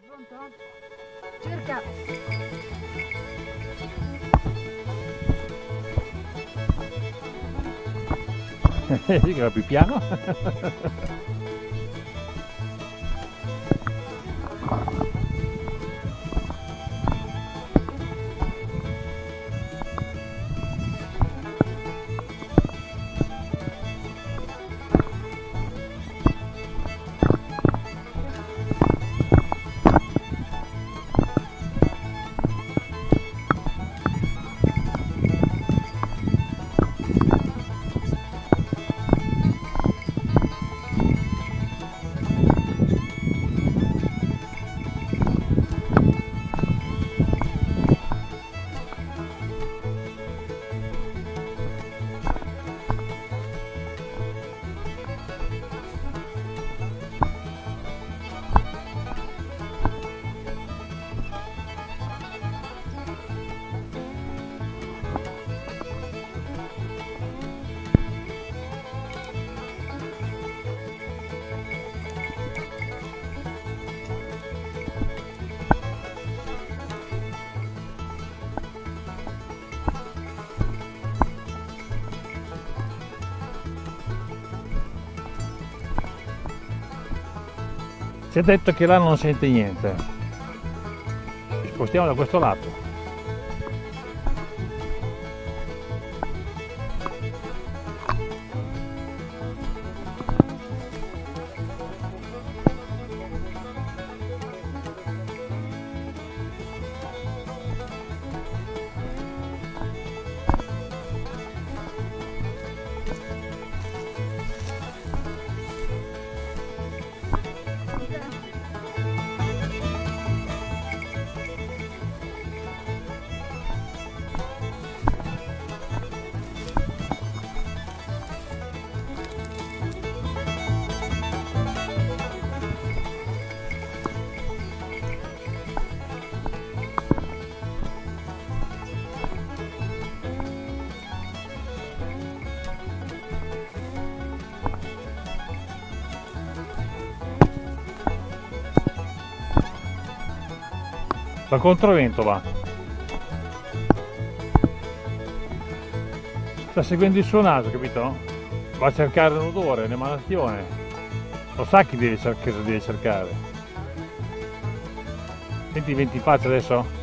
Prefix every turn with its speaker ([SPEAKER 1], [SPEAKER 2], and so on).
[SPEAKER 1] Pronto? Cerca.
[SPEAKER 2] Sì, che va più piano. Si è detto che là non sente niente. Ci spostiamo da questo lato. La controvento va. Sta seguendo il suo naso, capito? Va a cercare l'odore, l'emanazione. Lo sa che deve cercare. Senti i venti in faccia adesso?